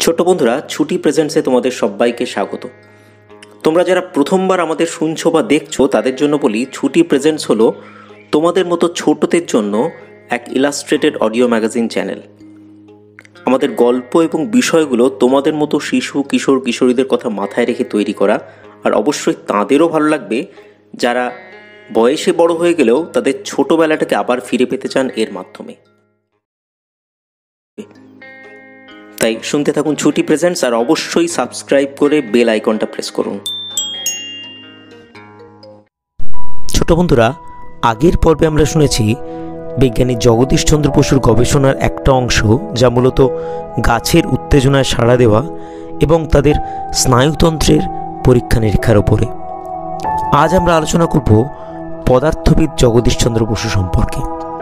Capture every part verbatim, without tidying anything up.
ছোট্ট বন্ধুরা, ছুটি প্রেজেন্টসে তোমাদের সবাইকে স্বাগত। তোমরা যারা প্রথমবার আমাদের শুনছো বা দেখছো তাদের জন্য বলি, ছুটি প্রেজেন্টস হলো তোমাদের মতো ছোটদের জন্য এক ইলাস্ট্রেটেড অডিও ম্যাগাজিন চ্যানেল। আমাদের গল্প এবং বিষয়গুলো তোমাদের মতো শিশু কিশোর কিশোরীদের কথা মাথায় রেখে তৈরি করা, আর অবশ্যই তাঁদেরও ভালো লাগবে যারা বয়সে বড় হয়ে গেলেও তাদের ছোটোবেলাটাকে আবার ফিরে পেতে চান এর মাধ্যমে। তাই শুনতে থাকুন ছুটি প্রেজেন্টস, আর অবশ্যই সাবস্ক্রাইব করে বেল আইকনটা প্রেস করুন। ছোট বন্ধুরা, আগের পর্বে আমরা শুনেছি বিজ্ঞানী জগদীশ চন্দ্র বসুর গবেষণার একটা অংশ, যা মূলত গাছের উত্তেজনায় সাড়া দেওয়া এবং তাদের স্নায়ুতন্ত্রের পরীক্ষা নিরীক্ষার ওপরে। আজ আমরা আলোচনা করব পদার্থবিদ জগদীশ চন্দ্র বসু সম্পর্কে।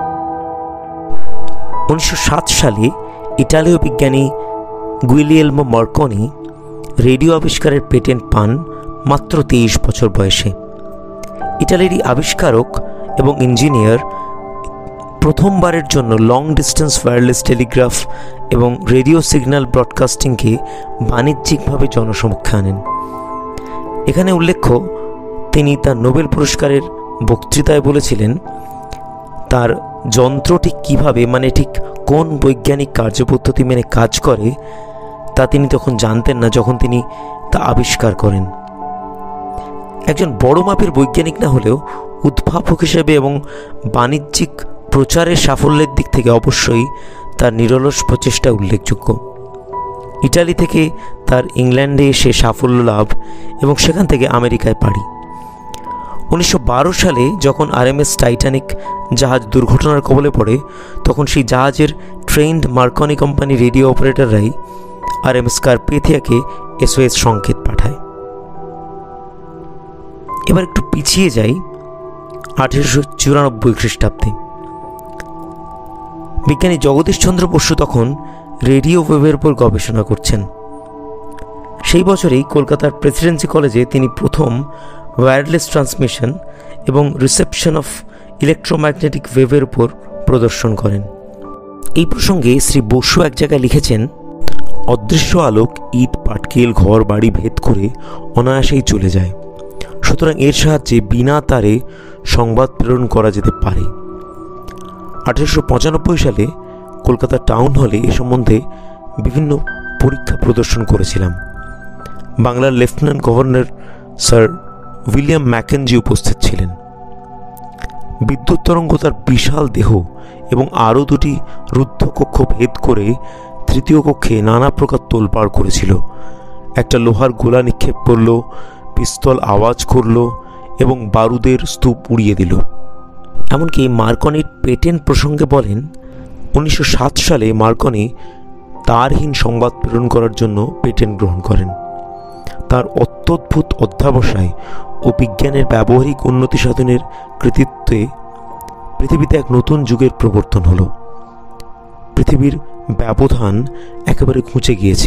উনিশশো সাত সালে ইটালীয় বিজ্ঞানী গুইলিয়েলমো মার্কনি রেডিও আবিষ্কারের পেটেন্ট পান মাত্র তেইশ বছর বয়সে। ইটালিরই আবিষ্কারক এবং ইঞ্জিনিয়ার প্রথমবারের জন্য লং ডিস্টেন্স ওয়্যারলেস টেলিগ্রাফ এবং রেডিও সিগন্যাল ব্রডকাস্টিংকে বাণিজ্যিকভাবে জনসমক্ষে আনেন। এখানে উল্লেখ্য, তিনি তার নোবেল পুরস্কারের বক্তৃতায় বলেছিলেন, তার যন্ত্র ঠিক কীভাবে, মানে ঠিক কোন বৈজ্ঞানিক কার্যপদ্ধতি মেনে কাজ করে তা তিনি তখন জানতেন না যখন তিনি তা আবিষ্কার করেন। একজন বড় মাপের বৈজ্ঞানিক না হলেও উদ্ভাবক হিসেবে এবং বাণিজ্যিক প্রচারের সাফল্যের দিক থেকে অবশ্যই তার নিরলস প্রচেষ্টা উল্লেখযোগ্য। ইটালি থেকে তার ইংল্যান্ডে এসে সাফল্য লাভ এবং সেখান থেকে আমেরিকায় পাড়ি। উনিশশো বারো সালে যখন আরএমএস টাইটানিক জাহাজ দুর্ঘটনার কবলে পড়ে, তখন সেই জাহাজের ট্রেন্ড মার্কনি কোম্পানি রেডিও অপারেটররাই আরএমএস কারপেথিয়াকে এসওএস সংকেত পাঠায়। এবার একটু পিছিয়ে যাই আঠেরোশো চুরানব্বই খ্রিস্টাব্দে। বিজ্ঞানী জগদীশ চন্দ্র বসু তখন রেডিও ওয়েভের উপর গবেষণা করছেন। সেই বছরেই কলকাতার প্রেসিডেন্সি কলেজে তিনি প্রথম ওয়্যারলেস ট্রান্সমিশন এবং রিসেপশন অফ ইলেকট্রোম্যাগনেটিক ওয়েভের উপর প্রদর্শন করেন। এই প্রসঙ্গে শ্রী বসু এক জায়গায় লিখেছেন, অদৃশ্য আলোক ইট পাটকেল ঘর বাড়ি ভেদ করে অনায়াসেই চলে যায়, সুতরাং এর সাহায্যে বিনা তারে সংবাদ প্রেরণ করা যেতে পারে। আঠেরোশো পঁচানব্বই সালে কলকাতা টাউন হলে এ সম্বন্ধে বিভিন্ন পরীক্ষা প্রদর্শন করেছিলাম। বাংলার lieutenant governor sir William Mackenzie উপস্থিত ছিলেন। বিদ্যুৎ তরঙ্গ তার বিশাল দেহ এবং আরও দুটি রুদ্ধ কক্ষ ভেদ করে তৃতীয় কক্ষে নানা প্রকার তোলপাড় করেছিল। একটা লোহার গোলা নিক্ষেপ করল, পিস্তল আওয়াজ করল এবং বারুদের স্তূপ উড়িয়ে দিল। এমনকি মার্কনির পেটেন্ট প্রসঙ্গে বলেন, উনিশশো সাত সালে মার্কনি তারহীন সংবাদ প্রেরণ করার জন্য পেটেন্ট গ্রহণ করেন। তার অত্যদ্ভুত অধ্যাবসায় ও বিজ্ঞানের ব্যবহারিক উন্নতি সাধনের কৃতিত্বে পৃথিবীতে এক নতুন যুগের প্রবর্তন হলো। পৃথিবীর ব্যবধান একেবারে ঘুচে গিয়েছে।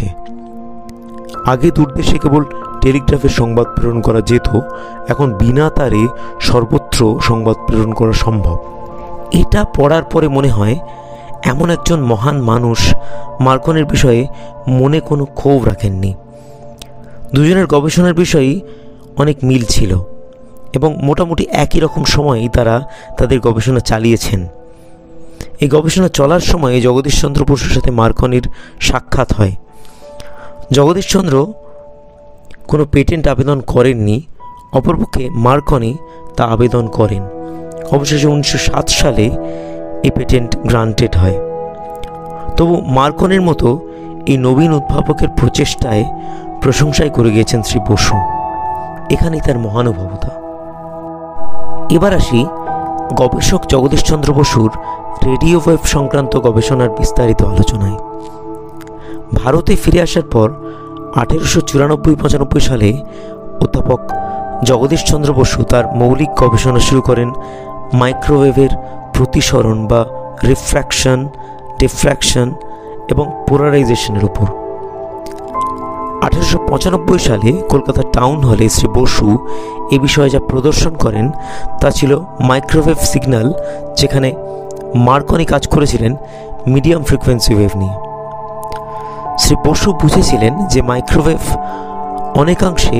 আগে দূরদেশে কেবল টেলিগ্রাফের সংবাদ প্রেরণ করা যেত, এখন বিনা তারে সর্বত্র সংবাদ প্রেরণ করা সম্ভব। এটা পড়ার পরে মনে হয় এমন একজন মহান মানুষ মার্কনির বিষয়ে মনে কোনো ক্ষোভ রাখেননি। দুজনের গবেষণার বিষয়ে অনেক মিল ছিল এবং মোটামুটি একই রকম সময়েই তারা তাদের গবেষণা চালিয়েছেন। এই গবেষণা চলার সময়ে জগদীশ চন্দ্র বসুর সাথে মার্কনির সাক্ষাৎ হয়। জগদীশ চন্দ্র কোনো পেটেন্ট আবেদন করেননি, অপরপক্ষে মার্কনি তা আবেদন করেন। অবশেষে উনিশশো সাত সালে এই পেটেন্ট গ্রান্টেড হয়। তবু মার্কনির মতো এই নবীন উদ্ভাবকের প্রচেষ্টায় প্রশংসাই করে গিয়েছেন শ্রী বসু। এখানেই তার মহানুভবতা। এবার আসি গবেষক জগদীশ চন্দ্র বসুর রেডিও ওয়েভ সংক্রান্ত গবেষণার বিস্তারিত আলোচনায়। ভারতে ফিরে আসার পর আঠেরোশো চুরানব্বই পঁচানব্বই সালে অধ্যাপক জগদীশ চন্দ্র বসু তার মৌলিক গবেষণা শুরু করেন মাইক্রোওয়েভের প্রতিসরণ বা রিফ্র্যাকশন, ডিফ্র্যাকশন এবং পোলারাইজেশনের উপর। আঠেরোশো পঁচানব্বই সালে কলকাতা টাউন হলে শ্রী বসু এ বিষয়ে যা প্রদর্শন করেন তা ছিল মাইক্রোওয়েভ সিগন্যাল, যেখানে মার্কনি কাজ করেছিলেন মিডিয়াম ফ্রিকোয়েন্সি ওয়েভ নিয়ে। শ্রী বসু বুঝেছিলেন যে মাইক্রোওয়েভ অনেকাংশে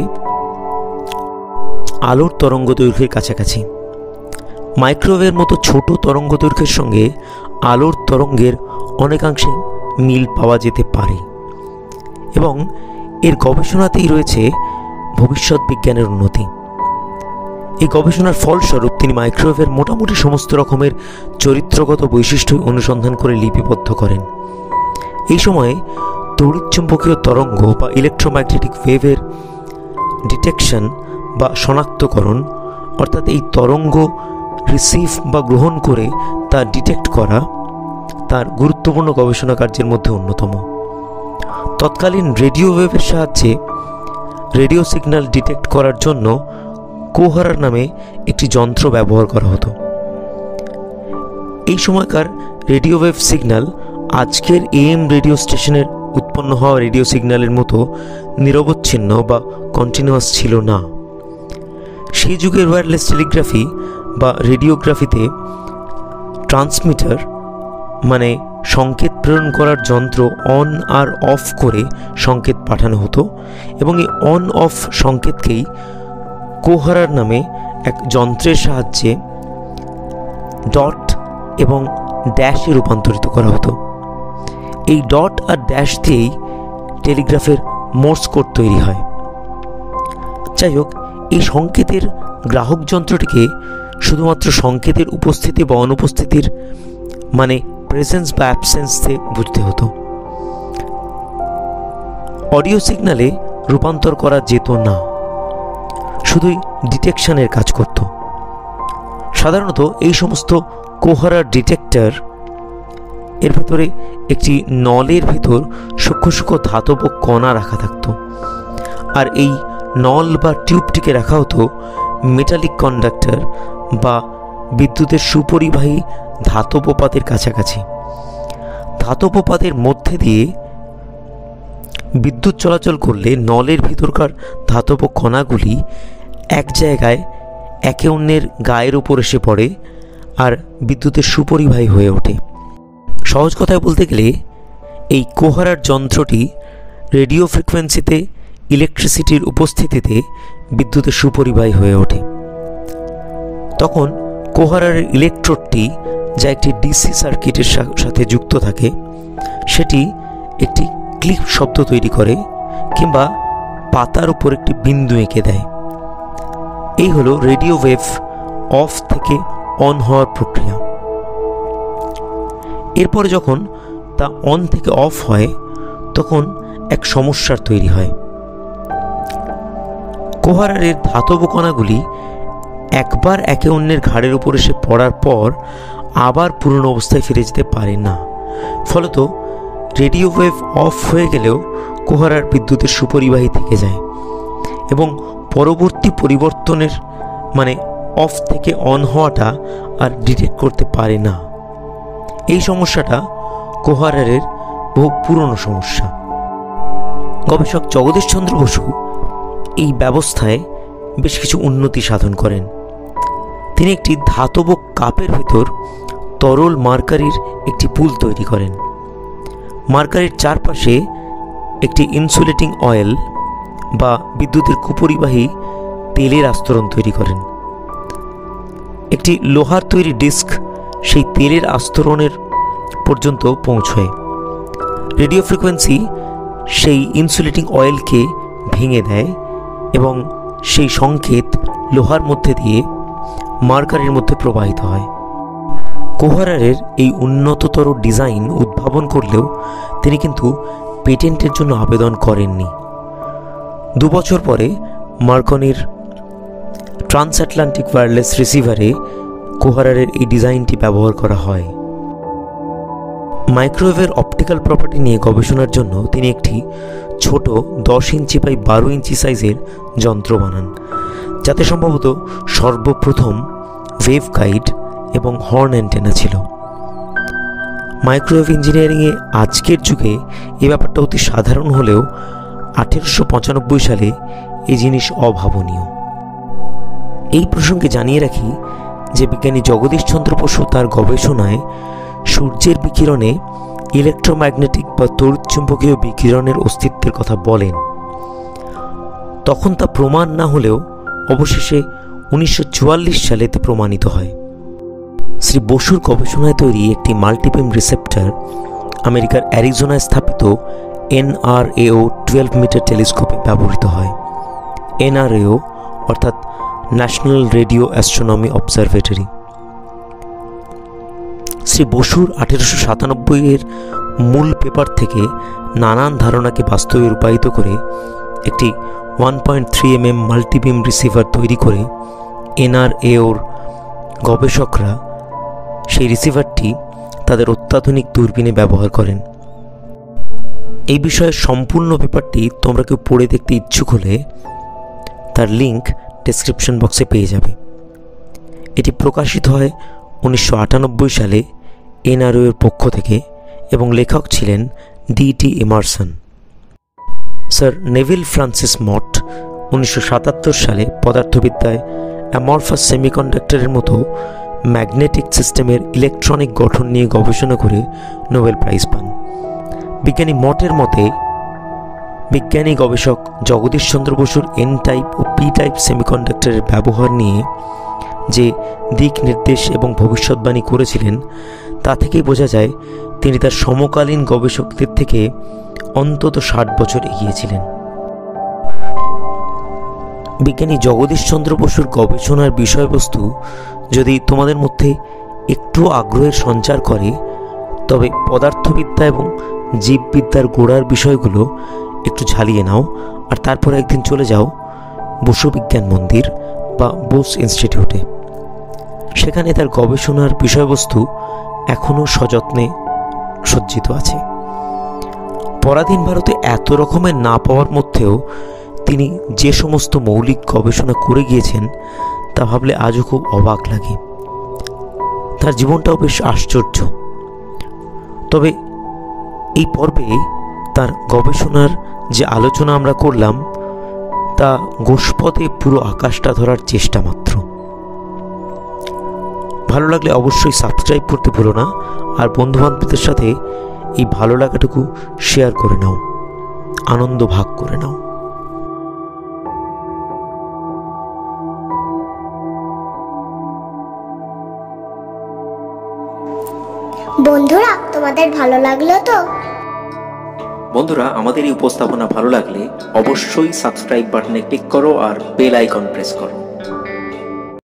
আলোর তরঙ্গ দৈর্ঘ্যের কাছাকাছি। মাইক্রোওয়েভের মতো ছোট তরঙ্গ দৈর্ঘ্যের সঙ্গে আলোর তরঙ্গের অনেকাংশে মিল পাওয়া যেতে পারে এবং এর গবেষণাতেই রয়েছে ভবিষ্যৎ বিজ্ঞানের উন্নতি। এই গবেষণার ফলস্বরূপ তিনি মাইক্রোওয়েভের মোটামুটি সমস্ত রকমের চরিত্রগত বৈশিষ্ট্য অনুসন্ধান করে লিপিবদ্ধ করেন। এই সময়ে তড়িৎচুম্বকীয় তরঙ্গ বা ইলেকট্রোম্যাগনেটিক ওয়েভের ডিটেকশন বা শনাক্তকরণ, অর্থাৎ এই তরঙ্গ রিসিভ বা গ্রহণ করে তা ডিটেক্ট করা তার গুরুত্বপূর্ণ গবেষণা কার্যের মধ্যে অন্যতম। তৎকালীন রেডিও ওয়েভের সাহায্যে রেডিও সিগন্যাল ডিটেক্ট করার জন্য কোহারার নামে একটি যন্ত্র ব্যবহার করা হতো। এই সময়কার রেডিও ওয়েভ সিগন্যাল আজকের এএম রেডিও স্টেশনের উৎপন্ন হওয়া রেডিও সিগন্যালের মতো নিরবচ্ছিন্ন বা কন্টিনিউয়াস ছিল না। সেই যুগের ওয়্যারলেস টেলিগ্রাফি বা রেডিওগ্রাফিতে ট্রান্সমিটার মানে সংকেত প্রেরণ করার যন্ত্র অন আর অফ করে সংকেত পাঠানো হতো এবং এই অন অফ সংকেতকেই কোহারার নামে এক যন্ত্রের সাহায্যে ডট এবং ড্যাশে রূপান্তরিত করা হতো। এই ডট আর ড্যাশ দিয়েই টেলিগ্রাফের মোর্স কোড তৈরি হয়। যাই হোক, এই সংকেতের গ্রাহক যন্ত্রটিকে শুধুমাত্র সংকেতের উপস্থিতি বা অনুপস্থিতির মানে প্রেজেন্স বা অ্যাবসেন্সে বুঝতে হতো। অডিও সিগন্যালে রূপান্তর করা যেত না, শুধুই ডিটেকশনের কাজ করত। সাধারণত এই সমস্ত কোহারার ডিটেক্টর এর ভেতরে একটি নলের ভেতর সূক্ষ্ম সূক্ষ্ম ধাতব কণা রাখা থাকত, আর এই নল বা টিউবটিকে রাখা হতো মেটালিক কন্ডাক্টর বা বিদ্যুতের সুপরিবাহী ধাতব পাতের কাছাকাছি। ধাতব পাতের মধ্যে দিয়ে বিদ্যুৎ চলাচল করলে নলের ভিতরকার ধাতব কণাগুলি এক জায়গায় একে অন্যের গায়ের উপর এসে পড়ে আর বিদ্যুতের সুপরিবাহী হয়ে ওঠে। সহজ কথায় বলতে গেলে এই কোহারার যন্ত্রটি রেডিও ফ্রিকোয়েন্সিতে ইলেকট্রিসিটির উপস্থিতিতে বিদ্যুতের সুপরিবাহী হয়ে ওঠে। তখন কোহারার ইলেকট্রোডটি, যা একটি ডিসি সার্কিটের সাথে যুক্ত থাকে, সেটি একটি ক্লিক শব্দ তৈরি করে কিংবা পাতার উপর একটি বিন্দু এঁকে দেয়। এই হলো রেডিও ওয়েভ অফ থেকে অন হওয়ার প্রক্রিয়া। এরপরে যখন তা অন থেকে অফ হয় তখন এক সমস্যার তৈরি হয়। কোহারারের ধাতব কণাগুলি একবার একে অন্যের ঘাড়ের উপর এসে পড়ার পর আবার পুরনো অবস্থায় ফিরে যেতে পারে না। ফলত রেডিও ওয়েভ অফ হয়ে গেলেও কোহারার বিদ্যুতের সুপরিবাহী থেকে যায় এবং পরবর্তী পরিবর্তনের মানে অফ থেকে অন হওয়াটা আর ডিটেক্ট করতে পারে না। এই সমস্যাটা কোহারারের বহু পুরনো সমস্যা। গবেষক জগদীশচন্দ্র বসু এই ব্যবস্থায় বেশ কিছু উন্নতি সাধন করেন। তিনি একটি ধাতব কাপের ভেতর তরল মার্কারির একটি পুল তৈরি করেন। মার্কারির চারপাশে একটি ইনসুলেটিং অয়েল বা বিদ্যুতের কুপরিবাহী তেলের আস্তরণ তৈরি করেন। একটি লোহার তৈরি ডিস্ক সেই তেলের আস্তরণের পর্যন্ত পৌঁছয়। রেডিও ফ্রিকোয়েন্সি সেই ইনসুলেটিং অয়েলকে ভেঙে দেয় এবং সেই সংকেত লোহার মধ্যে দিয়ে মার্কারির মধ্যে প্রবাহিত হয়। কোহারারের এই উন্নততর ডিজাইন উদ্ভাবন করলেও তিনি কিন্তু পেটেন্টের জন্য আবেদন করেননি। দু বছর পরে মার্কনির ট্রান্সআটলান্টিক ওয়্যারলেস রিসিভারে কোহারারের এই ডিজাইনটি ব্যবহার করা হয়। মাইক্রোওয়েভের অপটিক্যাল প্রপার্টি নিয়ে গবেষণার জন্য তিনি একটি ছোট দশ ইঞ্চি বাই বারো ইঞ্চি সাইজের যন্ত্র বানান, যাতে সম্ভবত সর্বপ্রথম ওয়েভ গাইড এবং হর্ন অ্যান্টেনা ছিল। মাইক্রোওয়েভ ইঞ্জিনিয়ারিংয়ে আজকের যুগে এই ব্যাপারটা অতি সাধারণ হলেও আঠেরোশো পঁচানব্বই সালে এই জিনিস অভাবনীয়। এই প্রসঙ্গে জানিয়ে রাখি যে বিজ্ঞানী জগদীশচন্দ্র বসু তার গবেষণায় সূর্যের বিকিরণে ইলেকট্রোম্যাগনেটিক বা তড়িৎচুম্বকীয় বিকিরণের অস্তিত্বের কথা বলেন। তখন তা প্রমাণ না হলেও অবশেষে উনিশশো চুয়াল্লিশ সালে তা প্রমাণিত হয়। শ্রী বসুর গবেষণায় তৈরি একটি মাল্টিবিম রিসেপ্টর আমেরিকার অ্যারিজোনায় স্থাপিত এনআরএও টুয়েলভ মিটার টেলিস্কোপে ব্যবহৃত হয়। এনআরএও অর্থাৎ national radio astronomy observatory. Shri বসুর আঠেরোশো সাতানব্বই এর মূল পেপার থেকে নানান ধারণাকে বাস্তবে রূপায়িত করে একটি one point three M M multibeam receiver তৈরি করে এনআরএওর গবেষকরা সেই রিসিভারটি তাদের অত্যাধুনিক দূরবীনে ব্যবহার করেন। এই বিষয়ে সম্পূর্ণ পেপারটি তোমরা কেউ পড়ে দেখতে ইচ্ছুক হলে তার লিঙ্ক ডেসক্রিপশন বক্সে পেয়ে যাবে। এটি প্রকাশিত হয় উনিশশো আটানব্বই সালে এনআরএওর পক্ষ থেকে এবং লেখক ছিলেন D T Emerson. Sir Nevill Francis Mott উনিশশো সাতাত্তর সালে পদার্থবিদ্যায় অ্যামরফাস সেমিকন্ডাক্টরের মতো ম্যাগনেটিক সিস্টেমের ইলেকট্রনিক গঠন নিয়ে গবেষণা করে নোবেল প্রাইজ পান। বিজ্ঞানী মটের মতে বিজ্ঞানী গবেষক জগদীশ চন্দ্র বসুর এন টাইপ ও পি টাইপ সেমিকন্ডাক্টরের ব্যবহার নিয়ে যে দিক নির্দেশ এবং ভবিষ্যৎবাণী করেছিলেন তা থেকেই বোঝা যায় তিনি তার সমকালীন গবেষকদের থেকে অন্তত ষাট বছর এগিয়েছিলেন। বিজ্ঞানী জগদীশ চন্দ্র বসুর গবেষণার বিষয়বস্তু যদি তোমাদের মধ্যে একটু আগ্রহের সঞ্চার করে তবে পদার্থবিদ্যা এবং জীববিদ্যার গোড়ার বিষয়গুলো একটু ঝালিয়ে নাও আর তারপর একদিন চলে যাও বসু বিজ্ঞান মন্দির বা বোস ইনস্টিটিউটে। সেখানে তার গবেষণার বিষয়বস্তু এখনও সযত্নে সজ্জিত আছে। পরাধীন ভারতে এত রকমের না পাওয়ার মধ্যেও তিনি যে সমস্ত মৌলিক গবেষণা করে গিয়েছেন তা ভাবলে আজও খুব অবাক লাগে। তার জীবনটাও বেশ আশ্চর্য। তবে এই পর্বে তার গবেষণার যে আলোচনা আমরা করলাম তা গোষ্পদে পুরো আকাশটা ধরার চেষ্টা মাত্র। ভালো লাগলে অবশ্যই সাবস্ক্রাইব করতে ভুলো না, আর বন্ধুবান্ধবদের সাথে এই ভালো লাগাটুকু শেয়ার করে নাও, আনন্দ ভাগ করে নাও। বন্ধুরা, তোমাদের ভালো লাগলো তো? বন্ধুরা, আমাদের এই উপস্থাপনা ভালো লাগলে অবশ্যই সাবস্ক্রাইব বাটনে ক্লিক করো আর বেল আইকন প্রেস করো।